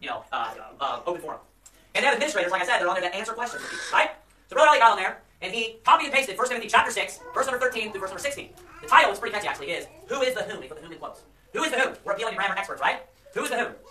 open forum. And they have administrators, like I said, that are on there that answer questions for people, right? So Brother Elliot got on there, and he copied and pasted 1 Timothy chapter 6, verse number 13 through verse number 16. The title is pretty catchy, actually. It is, Who is the Whom? He put the whom in quotes. Who is the whom? We're appealing to grammar experts, right? Who is the whom?